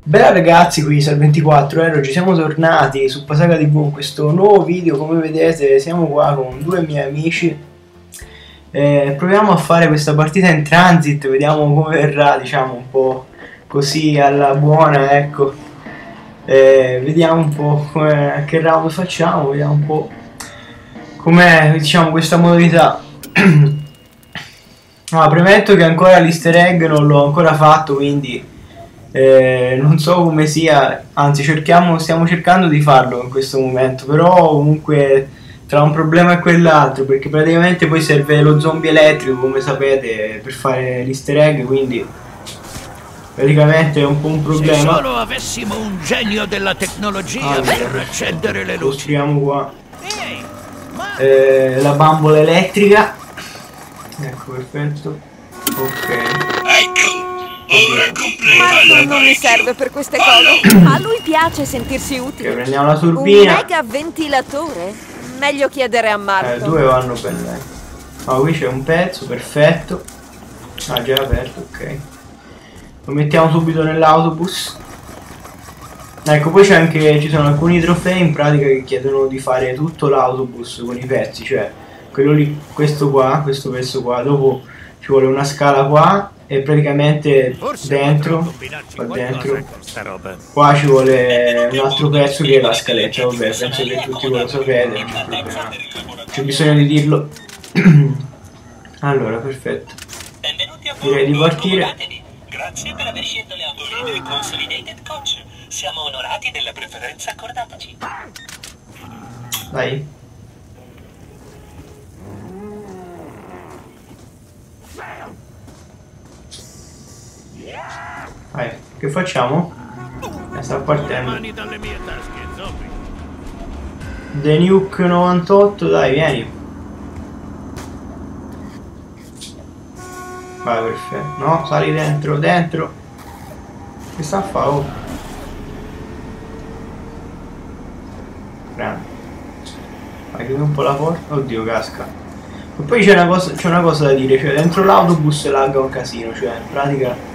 Bella ragazzi, qui Sal24 ci siamo tornati su Pasaga TV con questo nuovo video. Come vedete siamo qua con due miei amici. Proviamo a fare questa partita in transit, vediamo come verrà, diciamo un po' così alla buona, ecco. Vediamo un po' che round facciamo, vediamo un po' com'è, diciamo, questa modalità. Premetto che ancora l'easter egg non l'ho ancora fatto, quindi non so come sia, anzi stiamo cercando di farlo in questo momento, però comunque tra un problema e quell'altro, perché praticamente poi serve lo zombie elettrico, come sapete, per fare l'easter egg, quindi praticamente è un po' un problema. Se solo avessimo un genio della tecnologia per accendere le luci. Costruiamo qua la bambola elettrica, ecco, perfetto, ok. Marco non mi serve per queste cose. A lui piace sentirsi utile. Ok, prendiamo la turbina. Un mega ventilatore? Meglio chiedere a Marco. Due vanno bene. Qui c'è un pezzo, perfetto. Già è aperto, ok. Lo mettiamo subito nell'autobus. Ecco, poi ci sono alcuni trofei in pratica che chiedono di fare tutto l'autobus con i pezzi, cioè quello lì, questo pezzo qua, dopo ci vuole una scala qua. E praticamente dentro, qua ci vuole un altro pezzo che è la scaletta. Vabbè, penso che tutti voi lo sapete, non c'è problema, c'è bisogno di dirlo. Allora, perfetto, direi di partire. Grazie per aver scelto le autolinee Consolidated Coach. Siamo onorati della preferenza accordataci. Dai. Vai, che facciamo? Sta partendo. The Nuke 98, dai, vieni. Vai, perfetto. No, sali dentro. Che sta a fare? Oh. Grande. Vai, chiudi un po' la porta. Oddio, casca. E poi c'è una cosa da dire, cioè dentro l'autobus lagga un casino, cioè in pratica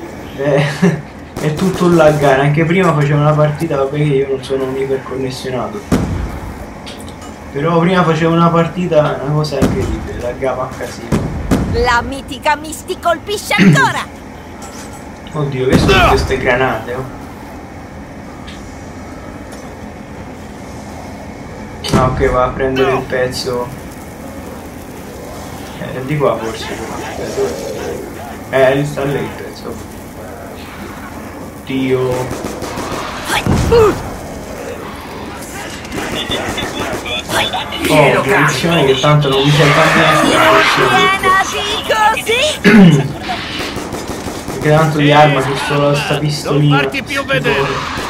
è tutto un laggare. Anche prima facevo una partita, vabbè che io non sono un iperconnessionato, però prima facevo una partita, una cosa incredibile, laggava a casino. La mitica Misty colpisce ancora. Oddio, che sono queste granate, oh. Ok, va a prendere il pezzo. Di qua forse. Sta lì il pezzo. Dio. Attenzione che tanto non mi sento niente. Perché tanto di arma c'è solo sta pistolina. Non farti più vedere.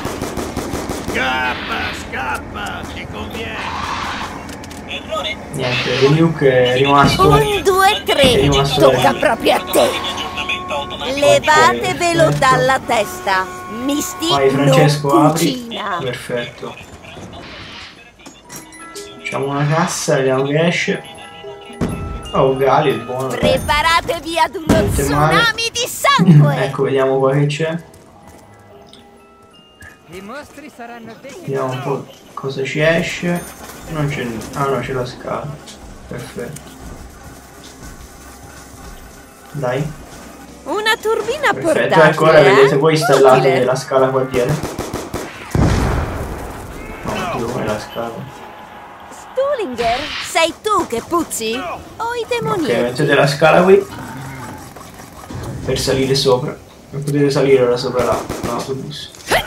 Scappa, ti conviene. Errore. Niente, il Nuke è rimasto. 1, 2, 3. Tocca proprio a te. Levatevelo dalla testa. Misty Vai, Francesco, non apri. cucina. Perfetto. Facciamo una cassa, vediamo che esce. Oh, Gali è buono. Preparatevi ad uno Niente male. tsunami di sangue. Ecco, vediamo qua che c'è. I mostri saranno Vediamo un po' cosa ci esce. Non c'è niente. Ah no, c'è la scala. Perfetto. Dai. Una turbina Perfetto, portatile. ecco, ora vedete voi installate Utile. la scala qua dietro. Oddio, come la scala? Stuhlinger, sei tu che puzzi? O i demoni? Ok, mettete la scala qui per salire sopra. E potete salire ora sopra l'autobus.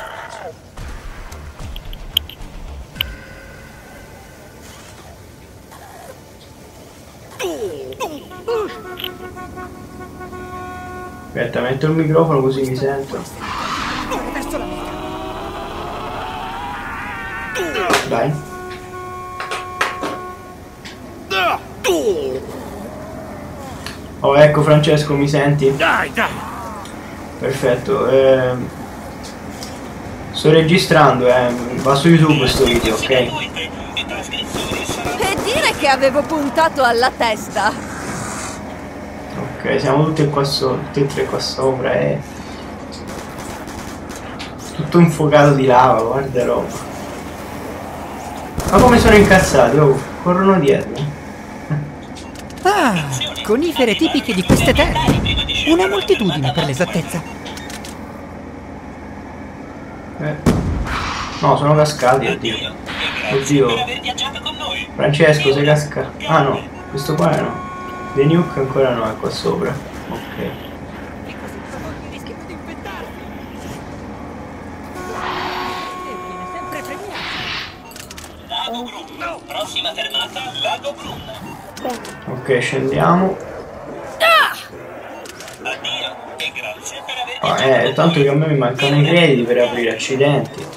Aspetta, metto il microfono così mi sento. Dai. Oh, ecco Francesco, mi senti? Dai. Perfetto. Sto registrando, va su YouTube questo video, ok? E dire che avevo puntato alla testa. Ok, siamo tutti qua sopra, tutti e tre qua sopra e... Tutto infuocato di lava, guarda roba. Ma come sono incazzati? Oh, corrono dietro. Ah, conifere tipiche di queste terre. Una moltitudine per l'esattezza. No, sono cascati, oddio. Oddio. Francesco, sei cascato. Ah no, questo qua no. The Nuke ancora no, è qua sopra. Ok. Lago Brun. Prossima fermata, Lago Brun. Ok, scendiamo. Addio e grazie per aver viaggiato. Tanto che a me mi mancano i crediti per aprire, accidenti.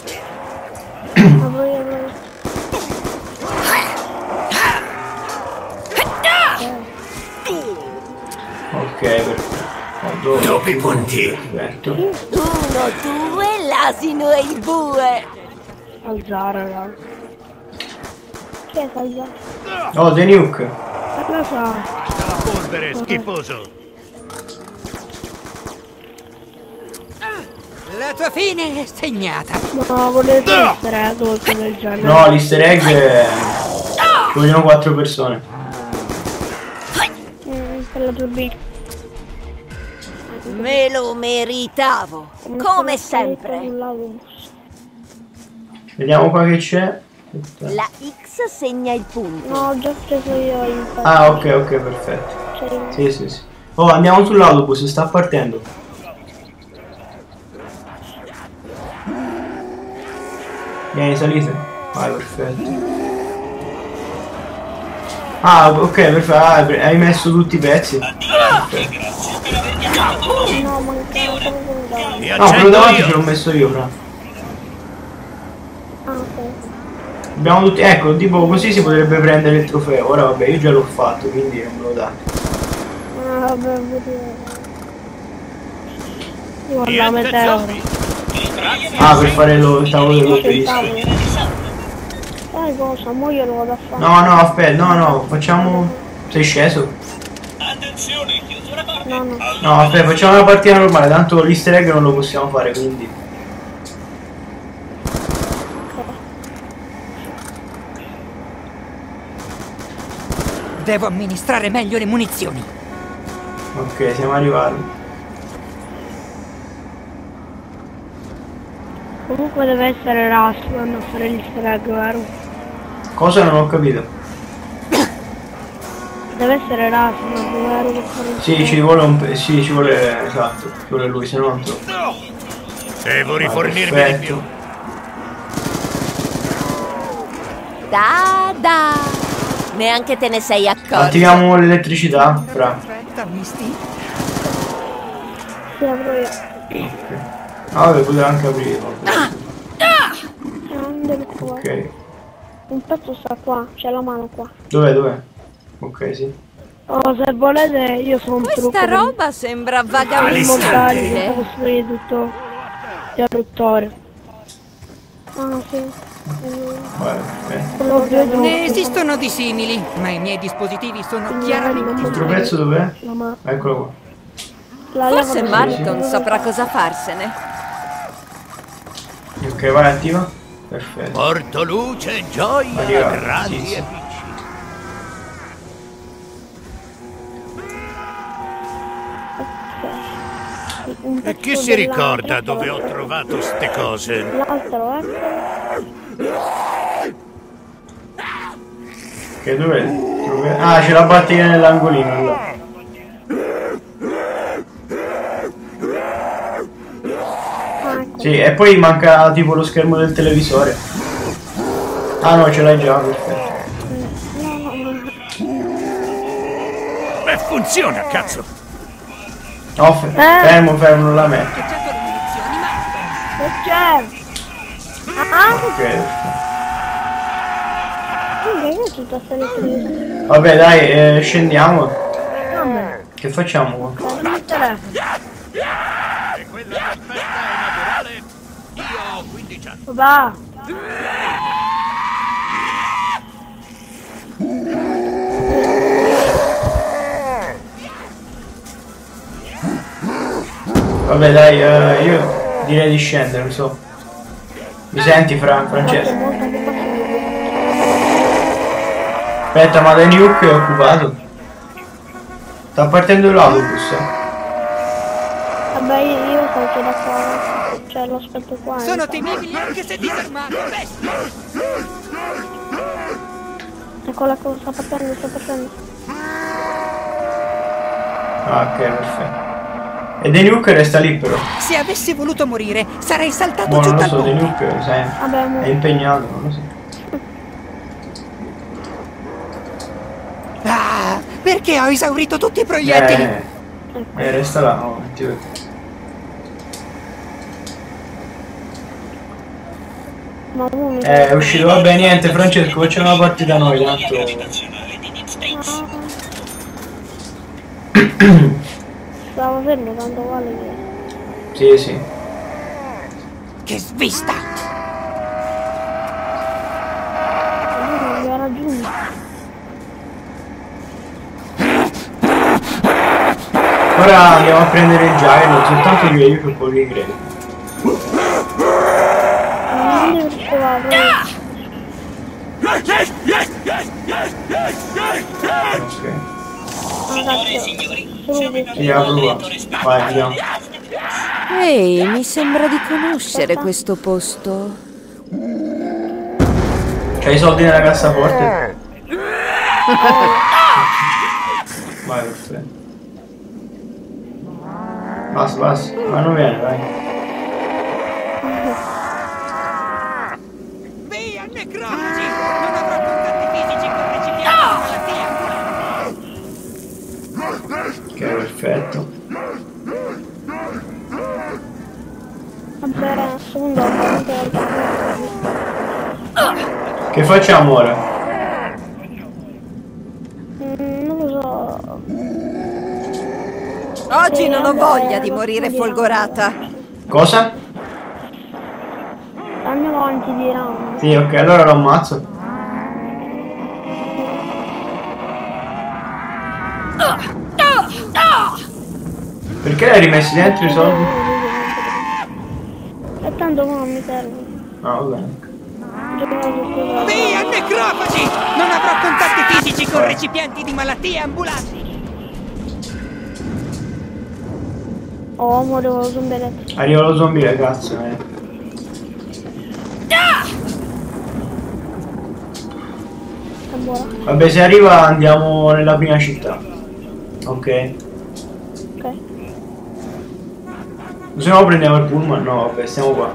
Ok, perfetto. Doppi punti. Perfetto. 1, 2, l'asino e il bue. Salzare, raga. Chi è Salzare? Oh, The Nuke. Lo so. La polvere, schifoso. La tua fine è segnata. No, volete essere adulti del genere? No, l'easter egg ci vogliono 4 persone. Per la turbina. Me lo meritavo, come sempre. Vediamo qua che c'è. La X segna il punto. No, ho già preso io il pezzo. Ah, ok, ok, perfetto. Cioè, Sì, sì, sì. Oh, andiamo sull'autobus, sta partendo. Vieni, salite. Vai, perfetto. Ah, ok, perfetto. Ah, hai messo tutti i pezzi. Perfetto. no, mancava solo quello davanti. Mi No, quello accendo davanti ce io. l'ho messo io, fra. Ah, ok. Abbiamo tutti. Ecco, tipo così si potrebbe prendere il trofeo. Ora vabbè, io già l'ho fatto, quindi non me lo dà. Ah, vabbè, vedete. Io guarda la Niente meteora. zombie. Ah, per fare il tavolo dell'obelisco. Sai cosa? Mo io lo vado a fare. No, no, aspetta, no, no, facciamo. Sei sceso? Attenzione, chiusura porte. No, no. No, aspetta, facciamo una partita normale, tanto l'easter egg non lo possiamo fare, quindi. Devo amministrare meglio le munizioni. Ok, siamo arrivati. Comunque deve essere Rasman a fare l'easter egg, vero? Cosa non ho capito? Deve essere Rasman, vero? Per fare il Sì, ci vuole un. Sì, ci vuole. Esatto, ci vuole lui, se no non so. Devo rifornirmi di Perfetto. più. Da. Neanche te ne sei accorto. Attiviamo l'elettricità, fra. Aspetta, Misty. Sì, apro io. Ah, vabbè, poteva anche aprire. Grande qua. Ok. Un pezzo sta qua, c'è la mano qua. Dov'è, dov'è? Ok, sì. Oh, se volete io sono un trucco. Questa roba sembra Per vagamente montare, utile. per costruire tutto interruttore. Ah, sì. Guarda, Quello vedo. Ne esistono di simili, ma i miei dispositivi sono chiaramente l'altro pezzo dov'è? La mano. Eccolo qua. La Forse leva- Marton saprà cosa farsene. Ok, vai, attiva. Perfetto. Porto luce e gioia Arriva, a grandi sì, sì. e piccini. un E pezzo chi si dell'altro, ricorda dove ho trovato ste cose? L'altro, ecco. Ok, dov'è? Ah, c'è la batteria nell'angolino là. Ah, ecco. Sì, e poi manca tipo lo schermo del televisore. Ah no, ce l'hai già, perfetto. Beh, funziona, cazzo! No, fermo, fermo, non la metto. certo le munizioni, ma Che c'è? Ah, Ok, perfetto. che è tutta questa Vabbè, dai, scendiamo. Vabbè, Che facciamo qua? il telefono. Se quella tempesta è naturale, io ho 15 anni. Va. Vabbè, dai, io direi di scendere, non so. Mi senti, Forse Francesco? molto occupazione. Aspetta, ma Daniuk è occupato? Sta partendo l'autobus. Vabbè, io salto da qua. Cioè, lo aspetto qua. Sono temibili anche se disarmato, bestia! Ecco la cosa, sta partendo, sta partendo. Ah, ok, perfetto. E Daniuk resta lì però. Se avessi voluto morire, sarei saltato Boh, giù non lo dal so, ponte. Daniuk sai, Vabbè, è impegnato, non lo so. Ah, perché ho esaurito tutti i proiettili? Resta là, oh, ti vedo. ma uno È uscito, vabbè niente Francesco, facciamo una partita noi, tanto. gravitazionale di Deep Space. stavo fermo, tanto vale Sì, che... sì. Che svista! lui non mi ha raggiunto. Ora andiamo a prendere il Gyro, soltanto che io che poi li credo. Non devo trovare. Ok. Signore e signori, siamo in Sì, apro qua. Vai, andiamo. Ehi, mi sembra di conoscere questo posto. C'hai i soldi nella cassaforte? Vai, perfetto. Basta, basta, ma non viene, dai. Via, necrofagi! Non avrò contatti fisici con recipienti di malattie. Ok, perfetto. Vabbè, era un secondo, Che facciamo ora? non lo so. Oggi non ho vabbè, voglia di lo morire studiamo. folgorata. Cosa? Andiamo avanti di round. Sì, ok, allora lo ammazzo. Perché l'hai rimessi dentro i soldi? E tanto non mi serve. Ah, va bene. Via, necrofagi! Non avrò contatti fisici con recipienti di malattie ambulanti. Oh, morivo lo zombie elettrico. Arriva lo zombie, cazzo. È buono. Vabbè, se arriva andiamo nella prima città. Ok. Ok. Se no prendiamo il pullman, no, vabbè, stiamo qua.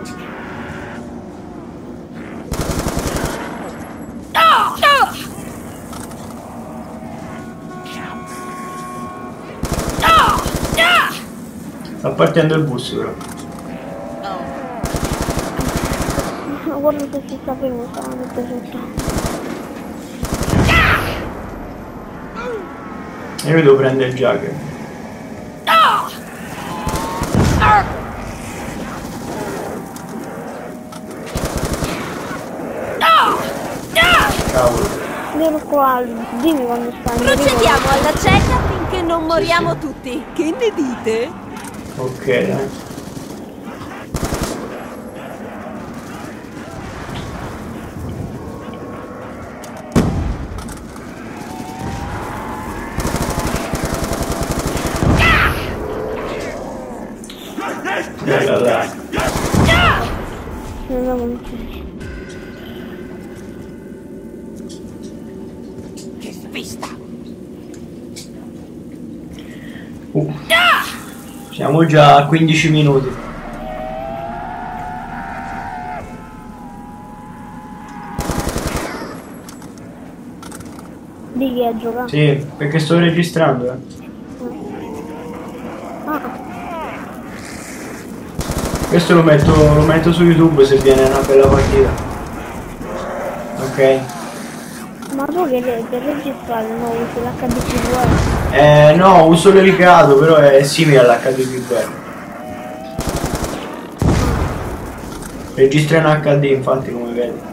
Sta partendo il bus però. Ma guarda se si sapevo, stava metto sotto. Io devo prendere il Jagger. Cavolo. Vieni qua, dimmi quando stai. Procediamo alla cieca finché non moriamo tutti. Che ne dite? Ok, dai. Bella, dai. Andiamo avanti. Che svista! Siamo già a 15 minuti. Di chi è giocato? Sì, perché sto registrando, Ah, Questo lo metto su YouTube se viene una bella partita. Ok. ma tu che per registrare non usi l'HDPV? No, uso l'elicato, però è simile all'HDPV. Registra in HD infatti come vedi.